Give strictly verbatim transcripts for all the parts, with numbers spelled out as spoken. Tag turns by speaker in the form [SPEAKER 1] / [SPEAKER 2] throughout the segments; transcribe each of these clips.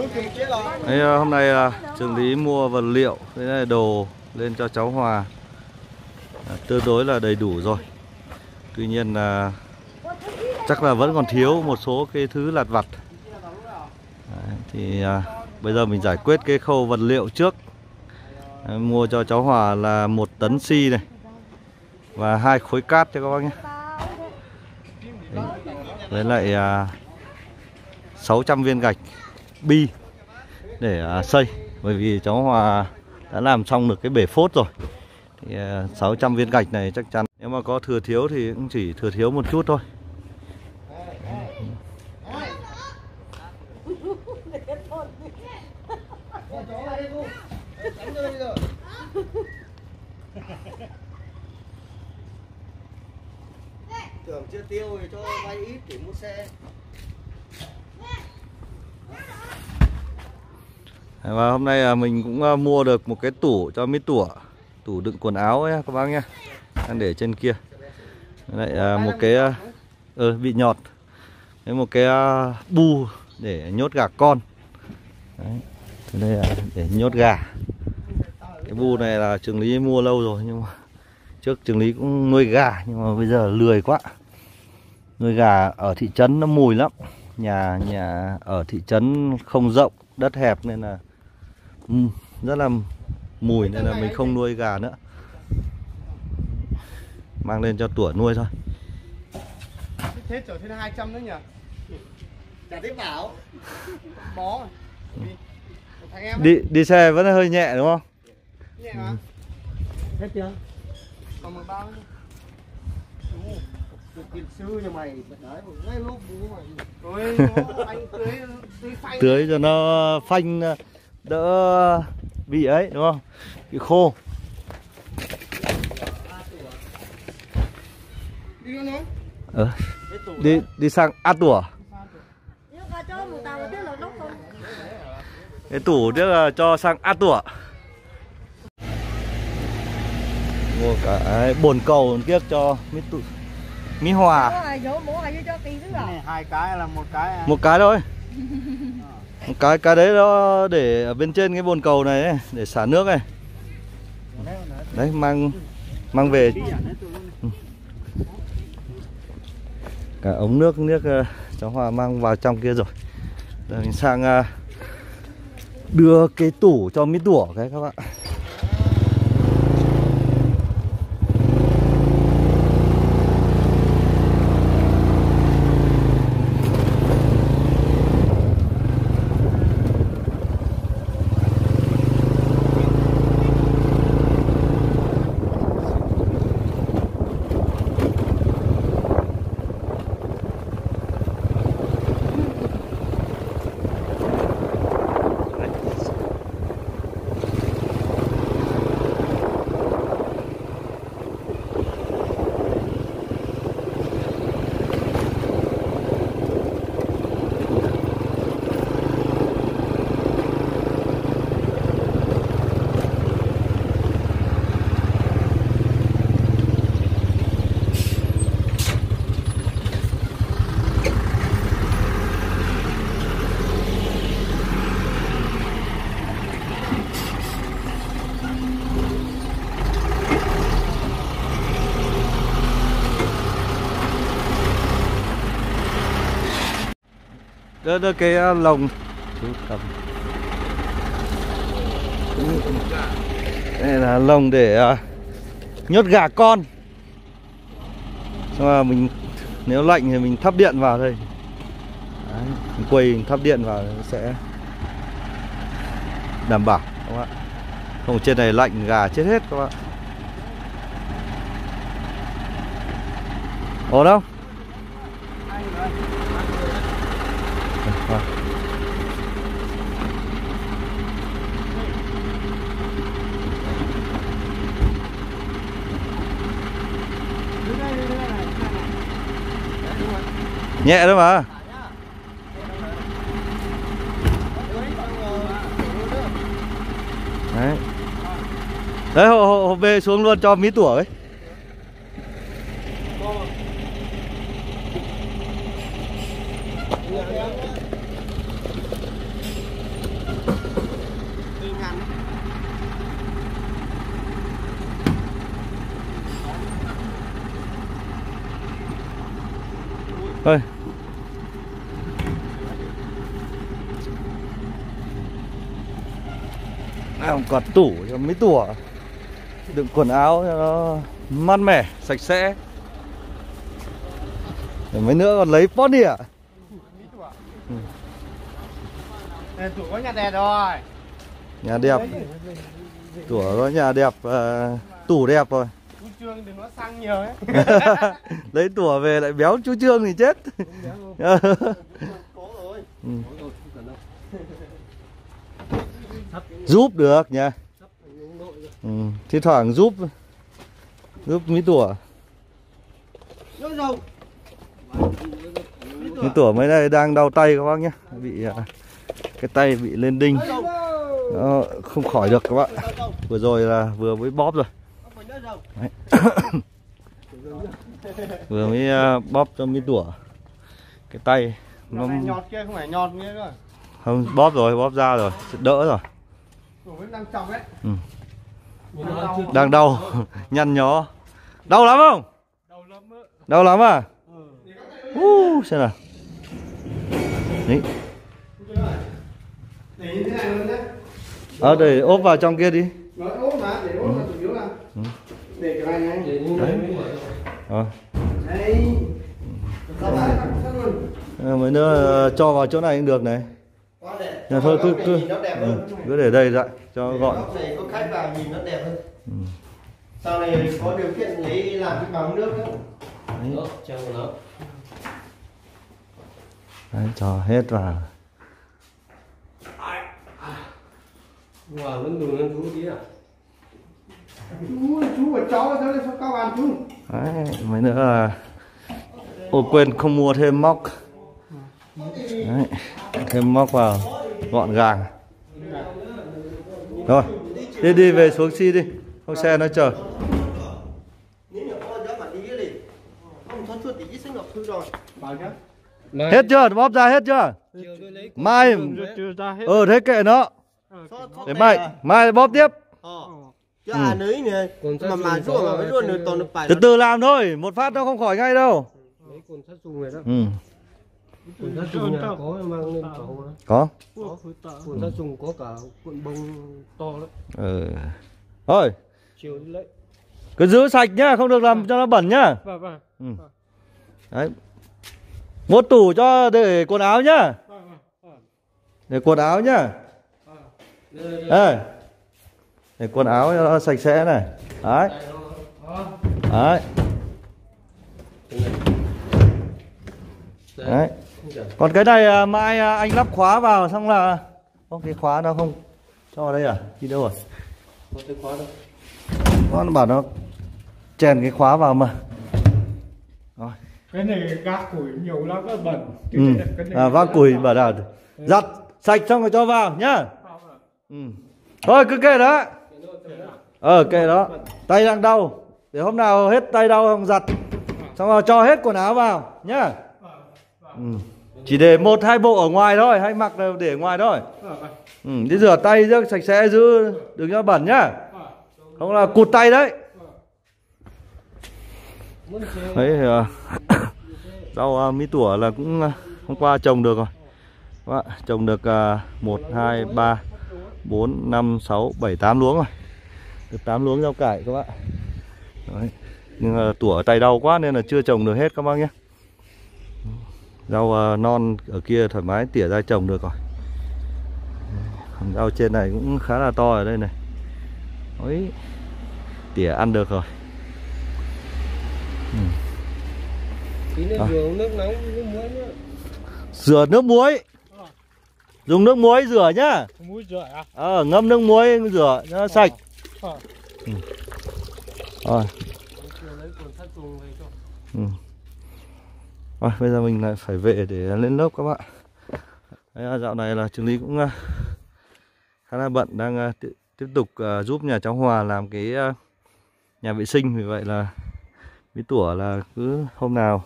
[SPEAKER 1] Đấy, hôm nay Trường Lý mua vật liệu với này đồ lên cho cháu Hòa tương đối là đầy đủ rồi. Tuy nhiên là chắc là vẫn còn thiếu một số cái thứ lặt vặt. Đấy, thì à, bây giờ mình giải quyết cái khâu vật liệu trước. Đấy, mua cho cháu Hòa là một tấn xi này và hai khối cát cho các bác nhé. Đấy, với lại à, sáu trăm viên gạch bi để à, xây. Bởi vì cháu Hòa đã làm xong được cái bể phốt rồi. Thì à, sáu trăm viên gạch này chắc chắn nếu mà có thừa thiếu thì cũng chỉ thừa thiếu một chút thôi.
[SPEAKER 2] Tưởng chưa tiêu thì cho vay ít để mua xe.
[SPEAKER 1] Và hôm nay mình cũng mua được một cái tủ cho mít tủa, tủ đựng quần áo ấy các bác nhé, đang để trên kia. Lại một cái ờ, bị nhọt, với một cái bu để nhốt gà con. Đấy. Đây là để nhốt gà. Cái bu này là Trường Lý mua lâu rồi, nhưng mà trước Trường Lý cũng nuôi gà nhưng mà bây giờ lười quá. Nuôi gà ở thị trấn nó mùi lắm. Nhà nhà ở thị trấn không rộng, đất hẹp nên là rất là mùi, nên là mình không nuôi gà nữa. Mang lên cho tủa nuôi thôi.
[SPEAKER 2] Thế trở thêm hai trăm nữa nhỉ? Chả thấy bảo. Bó.
[SPEAKER 1] Đi đi xe vẫn hơi nhẹ đúng không?
[SPEAKER 2] Nhẹ mà. Hết chưa? Còn một bao nữa. Tiền sư cho mày đấy, ngay lúc bố mày. Ôi, anh tưới tưới phanh.
[SPEAKER 1] Tưới cho nó phanh đỡ bị ấy đúng không? Bị khô.
[SPEAKER 2] Đi con nó.
[SPEAKER 1] Ờ. Đi đi sang A Tủa. Cái tủ trước là cho sang A Tủa. Mua cả bồn cầu kiếp cho Mỹ tụ Mỹ Hòa.
[SPEAKER 2] Hai cái là một cái.
[SPEAKER 1] Một cái thôi. Một cái cái đấy nó để ở bên trên cái bồn cầu này ấy, để xả nước này. Đấy, mang mang về. Cả ống nước nước cháu Hòa mang vào trong kia rồi. Giờ mình sang đưa cái tủ cho Mỹ tủa cái các bạn. Đưa, đưa cái lồng. Đây là lồng để uh, nhốt gà con. Xong rồi mình nếu lạnh thì mình thắp điện vào đây. Đấy, mình quay mình thắp điện vào nó sẽ đảm bảo các bạn. Không, trên này lạnh gà chết hết các bạn. Ổn không? À. Nhẹ thôi mà. Đấy. Đấy, hộ, hộ, hộ về xuống luôn cho Mỹ tủa ấy. Ơi. Làm quạt tủ cho mấy tủa đựng quần áo cho nó mát mẻ, sạch sẽ. Để mấy nữa còn lấy pot đi ạ.
[SPEAKER 2] Ừ. Tủ có nhà đẹp rồi.
[SPEAKER 1] Nhà đẹp. Tủa có nhà đẹp, uh, tủ đẹp rồi.
[SPEAKER 2] Chú Trương đừng có xăng nhiều ấy.
[SPEAKER 1] Lấy tủa về lại béo chú Trương thì chết. Ừ. Giúp được nha. Ừ. Thi thoảng giúp giúp mấy tủa. Mấy tủa mấy này đang đau tay các bác nhé, bị cái tay bị lên đinh. Đó, không khỏi được các bạn. Vừa rồi là vừa mới bóp rồi. Vừa mới bóp cho mấy tủa cái tay nó
[SPEAKER 2] nhọt kia không phải nhọt nghĩa nữa.
[SPEAKER 1] Không, bóp rồi, bóp ra rồi, đỡ rồi.
[SPEAKER 2] Đang trồng đấy.
[SPEAKER 1] Ừ. Đang đau, nhăn nhó. Đau lắm không?
[SPEAKER 2] Đau lắm á.
[SPEAKER 1] Đau lắm à? Ừ. Uh, xem nào. Đấy.
[SPEAKER 2] Để như thế này luôn nhé.
[SPEAKER 1] Ờ, để ốp vào trong kia đi.
[SPEAKER 2] Nó ốp mà, để ốp vào chủ yếu là. Ừ. Để cái này này.
[SPEAKER 1] Đấy. Rồi.
[SPEAKER 2] Đấy. Sao lại sắp luôn.
[SPEAKER 1] À, mấy nữa cho vào chỗ này cũng được này. Nhà thôi cứ cứ ừ, cứ để đây lại cho
[SPEAKER 2] để
[SPEAKER 1] gọn.
[SPEAKER 2] góc này có khách vào nhìn nó đẹp hơn. Ừ. Sau này có điều kiện lấy làm cái bằng nước nữa.
[SPEAKER 1] Đấy.
[SPEAKER 2] Đó, treo vào nó.
[SPEAKER 1] Đấy, cho hết vào.
[SPEAKER 2] Wow, vẫn đùn lên chú tí à? Chú, chú và cháu sao lên sao cao bàn chú?
[SPEAKER 1] Đấy, mấy nữa là ôi quên không mua thêm móc. Đấy, thêm móc vào gọn gàng. Rồi, đi đi về xuống xi đi, không xe nó chờ. Hết chưa? Bóp ra hết chưa? Mai ờ thế kệ nó. Để mai mai bóp tiếp.
[SPEAKER 2] Chứ à nấy nè, mà mà ruộng mà mới ruộng được toàn được bài.
[SPEAKER 1] Từ từ làm thôi, một phát nó không khỏi ngay đâu.
[SPEAKER 2] Mấy con sát trùng này đó.
[SPEAKER 1] Ừ.
[SPEAKER 2] Con sát trùng nhà có mang lên tàu mà.
[SPEAKER 1] Có.
[SPEAKER 2] Con sát trùng có cả cuộn bông to lắm.
[SPEAKER 1] Ừ. Thôi.
[SPEAKER 2] Chiều đi lấy.
[SPEAKER 1] Cứ giữ sạch nhá, không được làm cho nó bẩn nhá.
[SPEAKER 2] Vâng vâng.
[SPEAKER 1] Ừ. Đấy. Một tủ cho để quần áo nhá. Để quần áo nhá. Đây. Để quần áo cho nó sạch sẽ này. Đấy. Đấy. Đấy. Còn cái này mai anh lắp khóa vào xong là không, cái khóa nó không cho vào đây à? Đi đâu rồi?
[SPEAKER 2] Có cái khóa đâu.
[SPEAKER 1] Nó bảo nó chèn cái khóa vào mà. Rồi.
[SPEAKER 2] Cái này gác củi nhiều lắm nó bẩn.
[SPEAKER 1] Ừ. À, vác củi bẩn à? Giặt sạch xong rồi cho vào nhá. Ừ. Thôi cứ kệ đó. Ờ kệ đó. Tay đang đau. Để hôm nào hết tay đau không giặt. Xong rồi cho hết quần áo vào nhá. Ừ. Chỉ để một hai bộ ở ngoài thôi, hay mặc để ở ngoài thôi. Ừ, đi rửa tay rửa sạch sẽ giữ đừng cho bẩn nhá. Không là cụt tay đấy. Đấy uh, rau uh, mí tủa là cũng uh, hôm qua trồng được rồi. Đó, trồng được uh, một, hai, ba, bốn, năm, sáu, bảy, tám luống rồi. Được tám luống rau cải các bạn. Đấy. Nhưng uh, tủa tay đau quá nên là chưa trồng được hết các bác nhé. Rau uh, non ở kia thoải mái tỉa ra trồng được rồi. Rau trên này cũng khá là to ở đây này. Đấy. Tỉa ăn được rồi. Ừ.
[SPEAKER 2] Tí nữa rửa nước nóng nước muối nữa.
[SPEAKER 1] Rửa nước muối. Dùng nước muối rửa nhá.
[SPEAKER 2] Muối rửa à?
[SPEAKER 1] Ờ, ngâm nước muối rửa cho nó sạch.
[SPEAKER 2] À.
[SPEAKER 1] Ừ. Rồi. Ừ. Rồi, bây giờ mình lại phải về để lên lớp các bạn. Đấy, dạo này là Trường Lý cũng uh, khá là bận, đang uh, tiếp tục uh, giúp nhà cháu Hòa làm cái uh, nhà vệ sinh. Vì vậy là Mí tủa là cứ hôm nào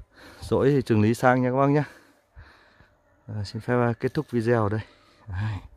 [SPEAKER 1] rỗi thì Trường Lý sang nha các bác nhé. À, xin phép uh, kết thúc video ở đây. Đấy.